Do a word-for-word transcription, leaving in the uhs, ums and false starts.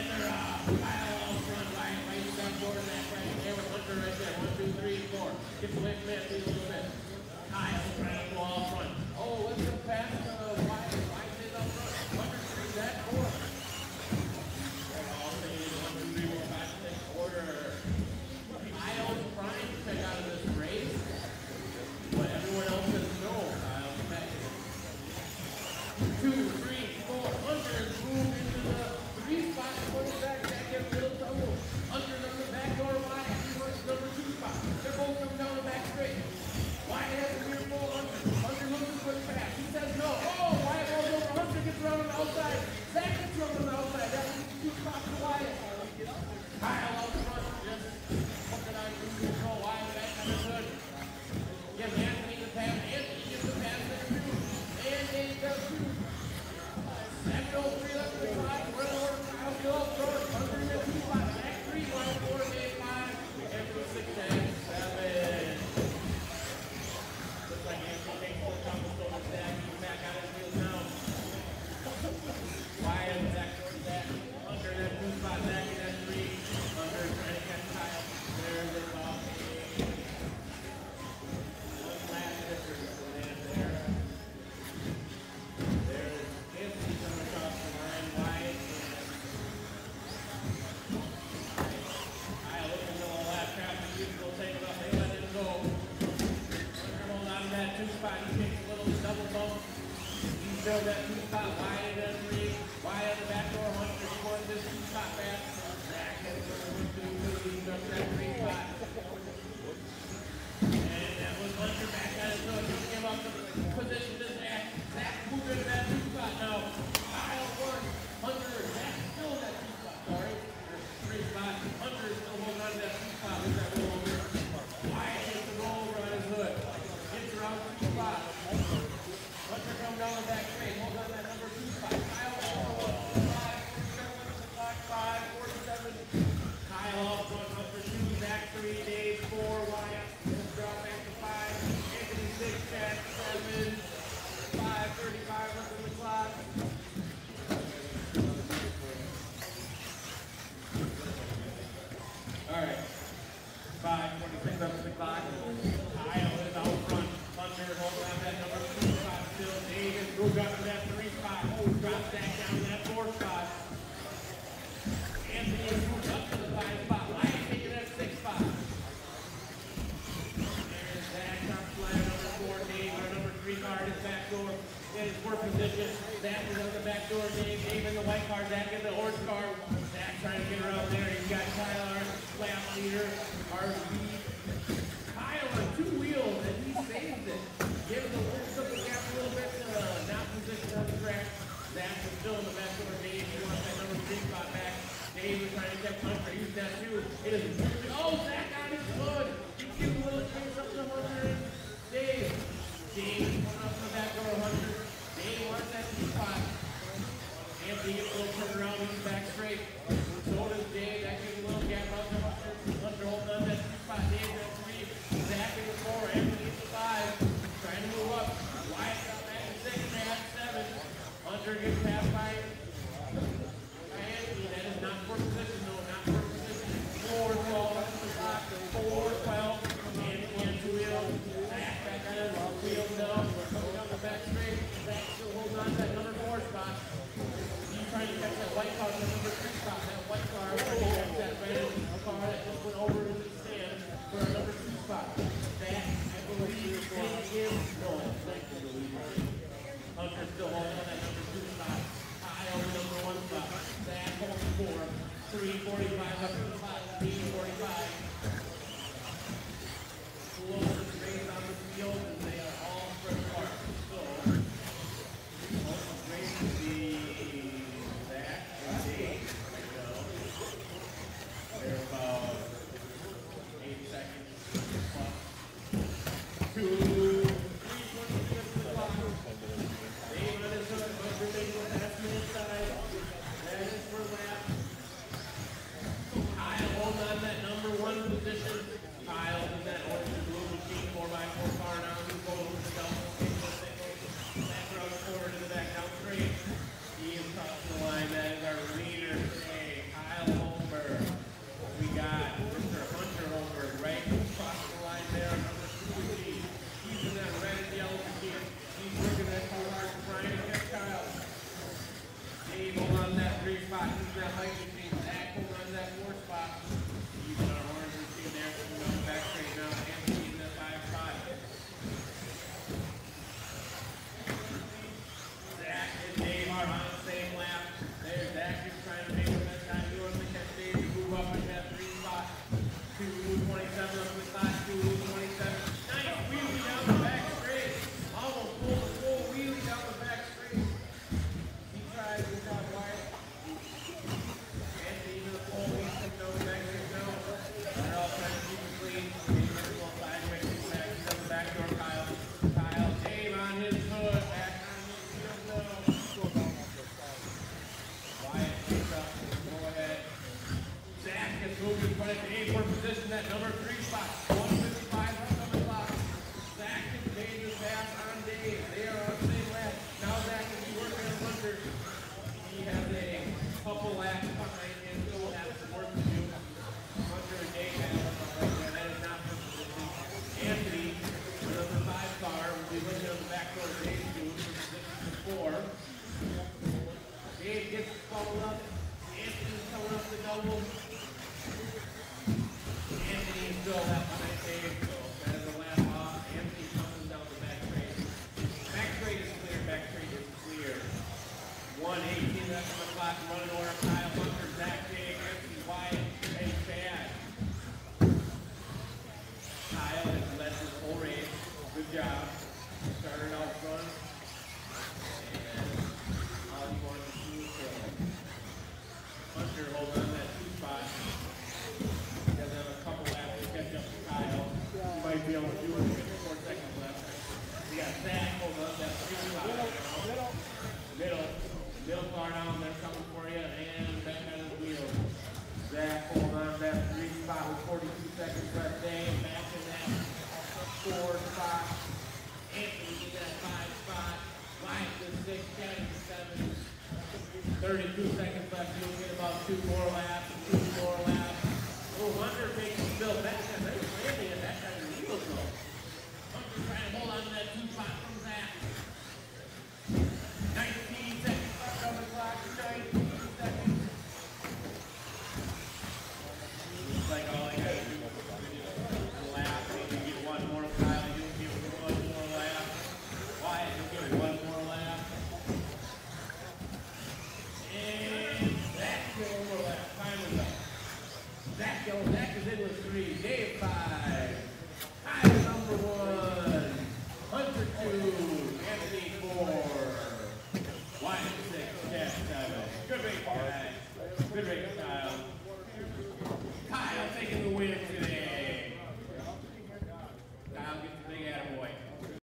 they're uh, pile out front, right, right down forward that right there with Hunter right there. One, two, three, four. Gets away from Anthony a little bit. Kyle trying to go out front. Oh, what's the pass? Uh, Wyatt. Wyatt is up front. Hunter three, that four. They're all saying one, two, three, four, five, six, order. Kyle's trying to check out of this race, but everyone else says no. Kyle's back. Two, three, four. Hunter is moved into the three spot. Going back. That gets a little trouble. Hunter's on the back door. Wyatt. He works number two spot. They're both coming down the back straight. Wyatt has a weird ball. Hunter. Hunter looks to quick pass. He says no. Oh, Wyatt rolls over. Hunter gets around on the outside. Zach gets around on the outside. That leaves two spots to Wyatt. Kyle out front. Just hooked on cruise control. Wyatt back under good. Gives Anthony the pass. Anthony gives the pass there too. And they does too. seven oh three left in the clock. We're in order. Kyle still up front. Hunter in the two spot. Zach three. Wyatt four. Dave five. After six and seven. Looks like Anthony takes the top of the Zach. He's back on his wheels now. Wyatt and Zach towards Zach. Hunter in that two spot. Zach in that three. Hunter trying to catch Kyle. There's the ball. One last difference for that there. There's Anthony coming across the line. Wyatt. Kyle looking to the last crowd. The youth will take it up. They let him go. Hunter hold on to that two spot. He takes a little double bump. He showed that two spot. Wyatt in three. Wyatt in the back door. Hunter he won this two spot back. Zach has a one, two, three. He's up that three spot. And that was Hunter back on his nose. He'll give up the position to Zach. Zach moved into that two spot now. Kyle won. Hunter, Zach still in that two spot. Sorry. There's three spots. Hunter is still holding on to that two spot. Look at that roll over. Wyatt gets the roll over on his hood. Gets around two spot. Hunter comes down the back straight. Hold on to that number two spot. Kyle four, five, forty-seven, clock five, forty-seven. Kyle off one, Hunter two, Zach three, Dave four, Wyatt. Drop back to five. Anthony six, Jack seven, five, thirty-five left in the clock. All right. five, twenty-six left in the clock. Kyle is out front. Hunter holding on that number two spot still. Dave has moved up to that three spot. Oh, drops back down to that four spot. Anthony has moved up to the five spot. Wyatt taking that six spot. There's Zach on flat number four. Dave on number three card. His back door in his work position. Zach is on the back door. Dave, Dave in the white card. Zach in the orange card. Zach trying to get around there. He's got Kyle, our lap leader. R V. Kyle on two wheels and he saves it. Gives the wheels up the gap a little bit to uh, not position on the track. Zach is still in the back door. Dave, he wants that number three spot back. Dave is trying to catch Hunter. He's that too. It is oh, Zach on his foot. He's giving a little chase up to Hunter. Dave. Dave is coming up to the back door of Hunter. Dave wants that two spot. Anthony gets a little turn around. He's back straight. So does Dave. That gives a little gap out to Hunter. Hunter holding on that two spot. Dave at three. Zach in the four. Anthony at the five. Trying to move up. Wyatt got back to six and a half, seven. Hunter gets passed by Anthony. That is not for position, no, not for position. Four, twelve, left in the clock. Four, twelve. Anthony on two wheels. Zach back on his wheels now. Coming down the back straight. Zach still holding on to that number four spot. He's trying to catch that white car, the number three spot. That white car, trying to catch that red car that just went over into the stand for a number two spot. Zach, I believe, didn't give no. Hunter still holding on that number two spot. Kyle, number one spot. Zach holding four. three forty-five up to the spot. three forty-five. Closest race on the field, and they are all spread apart. So, closest race would be Zach and Dave right now. They're about eight seconds plus. Two, three twenty-three up to the clock. Dave on his hook, Hunter making the pass to the inside. That is for lap. Kyle holding on that number one position. three spot. He's that light machine. Zach holding on to that four spot. Even our orange machine there. Coming down the back straight now. Anthony in that five spot. Zach and Dave are on the same lap. There's Zach is trying to make him that time. You want to catch Dave to move up in that three spot. two twenty-seven up in the spot. two twenty-seven. Nice wheelie down the back straight. Almost pulled a full wheelie down the back straight. He tries to top wide. Anthony to the pole. He's coming down the back straight now. They're all trying to keep it clean. Dave on the side. He's back. He's on the back door. Kyle. Kyle. Dave on his hood. Back on his heel now. Wyatt picks up. Go ahead. Zach gets moved in front of Dave for position at number three spot. one fifty-five left on the clock. Zach and Dave is back on Dave. They are on the same lap. Now Zach will be working on Hunter. He has a couple laps behind him, so we'll have some work to do. Hunter and Dave have right there. That is not for position. Anthony, the number five car, will be looking on the back door of Dave's doing for position four. Dave gets followed up. Anthony's coming up the double. Anthony is still left behind Dave, so that is the last off. Anthony comes down the back straight. Back straight is clear, back straight is clear. one eighteen left on the clock, running order. Kyle Hunter, Zach, Dave, Anthony, Wyatt, and Chad. Kyle has led this whole race. Good job. Started out front. And all he wanted to do is kill. Hunter holding on that two spot. He does have a couple laps to catch up to Kyle. He might be able to do it in four seconds left. We got Zach holding on that three spot right now. Middle. Middle. Middle car down, they're coming for you. And back on his wheel. Zach holding on that three spot with forty-two seconds left. Dave back in that four spot. Anthony in that five spot. Wyatt to six, Chad to seven. thirty-two seconds left. You'll get about two more laps. Two more laps. Oh, Hunter takes the bill back. They're landing at that kind of wheel though. Hunter trying to hold on to that two spot from Zach. nineteen seconds left on the clock. nineteen seconds. Looks like all I gotta do is a lap. Maybe get one more. Kyle, you'll give one more lap. Wyatt, you'll give one more lap. And Zach goes over that. Time is up. Zach goes. Zach is in with three. Dave five. Kyle number one. Hunter two. Anthony four. Wyatt six. Chad seven. Good race, guys. Good race, guys.